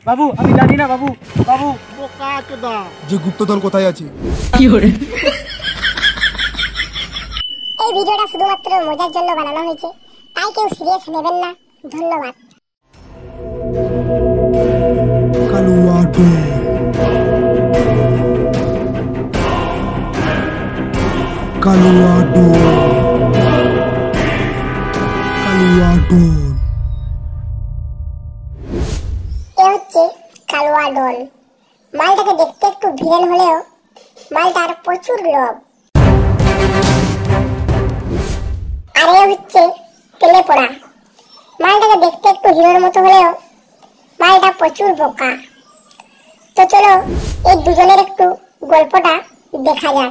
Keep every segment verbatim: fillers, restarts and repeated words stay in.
বাবু আমি জানি না বাবু। বাবু বোকা চোদা, যে গুপ্তধন কোথায় আছে? কি করে? এই ভিডিওটা শুধুমাত্র মজার জন্য বানানো হয়েছে, তাই কেউ সিরিয়াস নেবেন না। ধন্যবাদ। কালুয়া ডোল, কালুয়া ডোল, কালুয়া ডোল। এ হচ্ছে কালুয়া ডোল। মালটাকে দেখতে একটু ভিলেন হলেও মালটার প্রচুর লোভ। আর এ হচ্ছে তেলে পোড়া। মালটাকে দেখতে একটু হিরোর মতো হলেও মালটা প্রচুর বোকা। তো চলো এই দুজনের একটু গল্পটা দেখা যাক।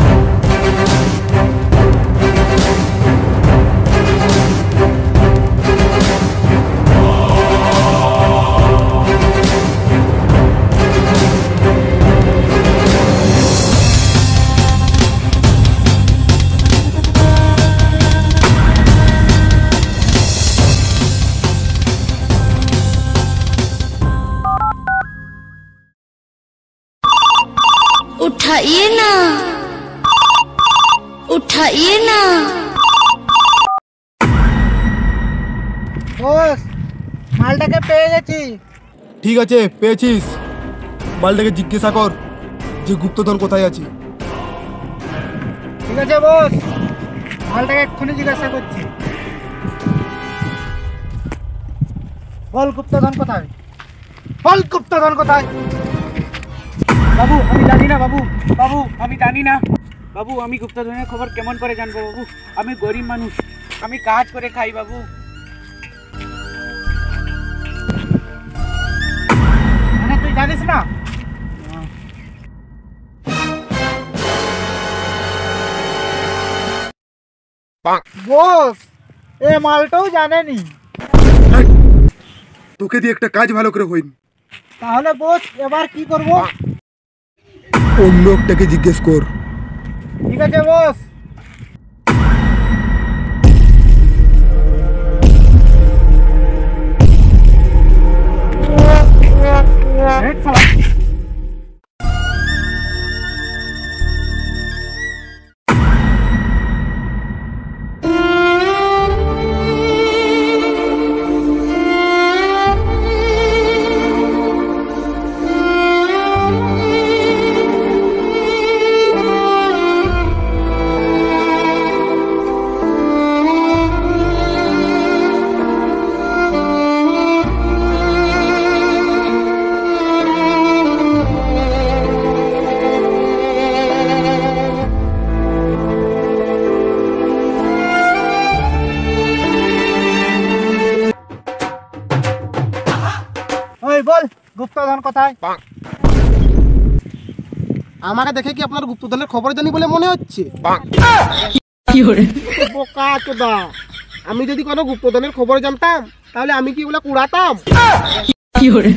उठाइए ना, उठाइए ना। বস মালটাকে পেয়ে গেছি। ঠিক আছে, পেয়েছিস? মালটাকে জিজ্ঞাসা কর যে গুপ্তধন কোথায় আছে। ঠিক আছে বস, মালটাকে এক্ষুনি জিজ্ঞাসা করছি। বল গুপ্তধন কোথায়? বল গুপ্তধন কোথায়? বাবু আমি জানি না বাবু। বাবু আমি জানি না বাবু। আমি গুপ্তধনের খবর কেমন করে জানবো বাবু? আমি গরিব মানুষ, আমি কাজ করে খাই বাবু। মানে তুই জানিস না? বস এ মালটাও জানেনি। তোকে দিয়ে একটা কাজ ভালো করে হয়নি। তাহলে বস এবার কি করব? অন্য লোকটাকে জিজ্ঞেস কর। ঠিক আছে বস। বল গুপ্তধন কোথায়? আমাকে দেখে কি আপনার গুপ্তধনের খবর জানি বলে মনে হচ্ছে? কি করে? বোকা চোদা, আমি যদি কোনো গুপ্তধনের খবর জানতাম তাহলে আমি কি ওগুলা কুড়াতাম? কি করে?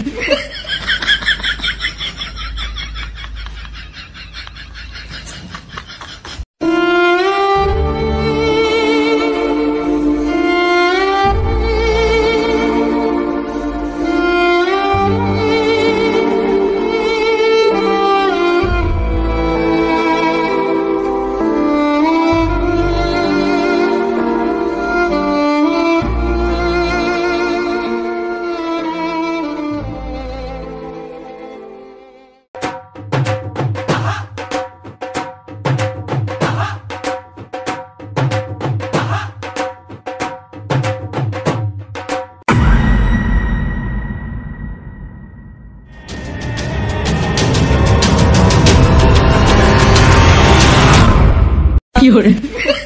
কি করে?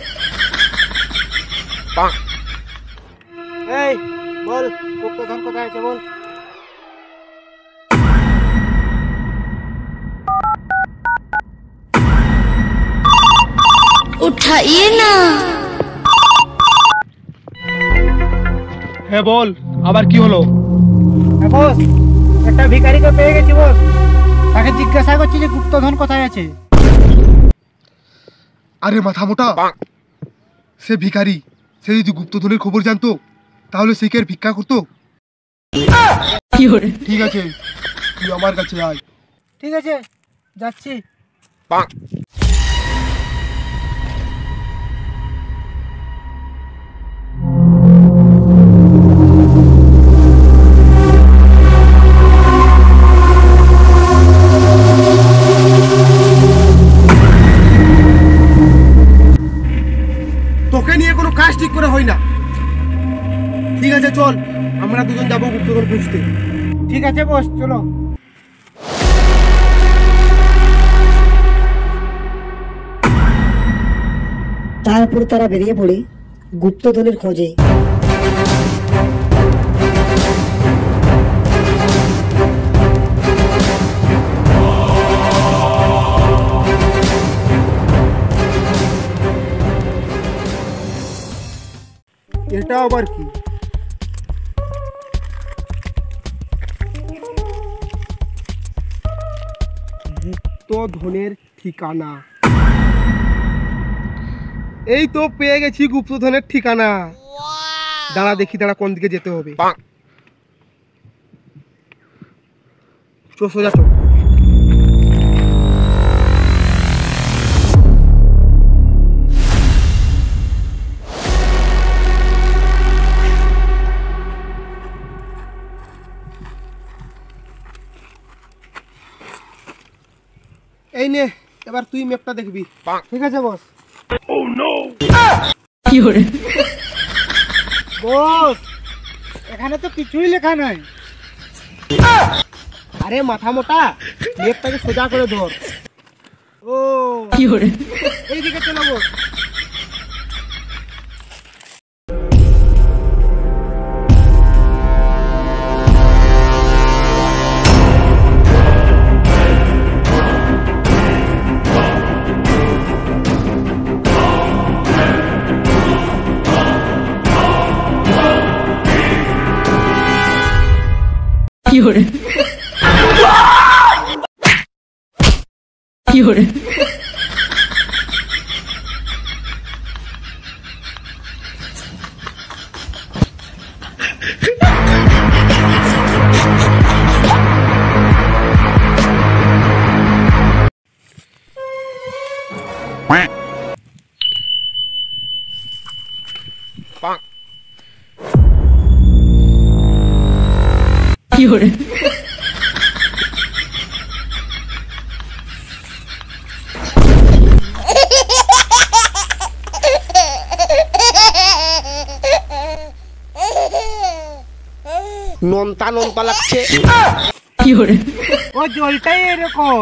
এই বল গুপ্তধন কোথায় আছে বল। उठाइए ना। হ্যাঁ বল, আবার কি হলো? হ্যাঁ বস, একটা ভিখারিকে পেয়ে গেছি বস। তাকে জিজ্ঞাসা করছি যে গুপ্তধন কোথায় আছে। আরে মাথা মোটা, সে ভিখারি, সে যদি গুপ্তধনের খবর জানতো তাহলে সে কি আর ভিক্ষা করতো? ঠিক আছে, তুই আমার কাছে আয়। ঠিক আছে, যাচ্ছি। তোকে নিয়ে কোনো কাজ ঠিক করে হয় না। ঠিক আছে চল, আমরা দুজন যাবো গুপ্তধন খুঁজতে। ঠিক আছে বস, চলো। তারপর তারা বেরিয়ে পড়ে গুপ্তধনের খোঁজে। এটা আবার কি? গুপ্তধনের ঠিকানা। এই তো পেয়ে গেছি গুপ্তধনের ঠিকানা। দাঁড়া দেখি, দাঁড়া কোন দিকে যেতে হবে। চো সোজা চো। এই নে, এবার তুই ম্যাপটা দেখবি। ঠিক আছে বস। বস, এখানে তো কিছুই লেখা নাই। আরে মাথা মোটা, ম্যাপটাকে সোজা করে ধর। ও এইদিকে চলো বস। নন্তা নন্তা লাগছে। ও জলটাই এরকম।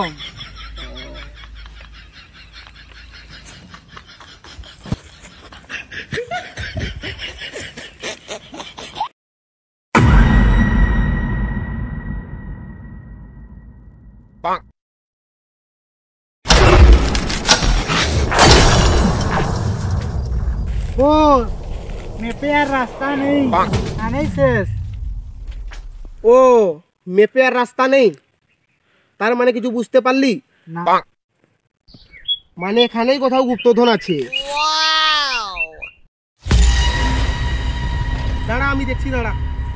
বস, মেপে আর রাস্তা নেই, আনেই শেষ। ও মেপে আর রাস্তা নেই, তার মানে কিছু বুঝতে পারলি না। মানে এখানেই কোথাও গুপ্তধন আছে। দাঁড়া আমি দেখছি, দাঁড়া।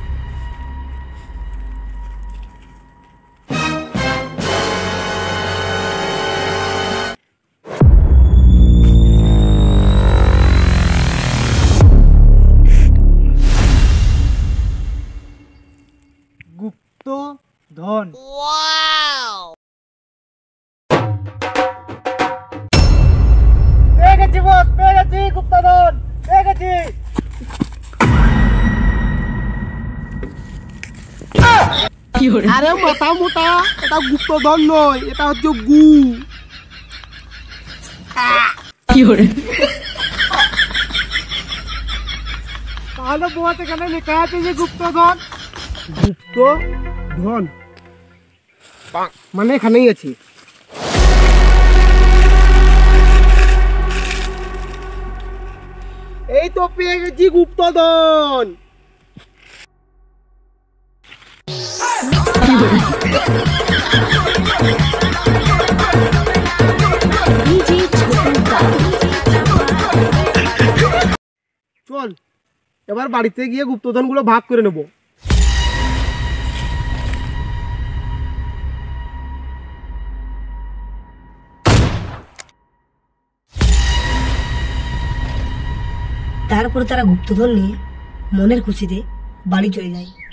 গুপ্তধন। পেয়ে গেছি বস, পেয়ে গেছি গুপ্তধন, পেয়ে গেছি। আরে মাথা মোটা, এটা গুপ্তধন নয়, এটা হচ্ছে গু। তাহলে বস এখানে লেখা আছে যে গুপ্তধন। গুপ্তধন মানে এখানেই আছে। এই তো পেয়ে গেছি গুপ্তধন। চল এবার বাড়িতে গিয়ে গুপ্তধন গুলো ভাগ করে নেব। তারপর তারা গুপ্তধন নিয়ে মনের খুশিতে বাড়ি চলে যায়।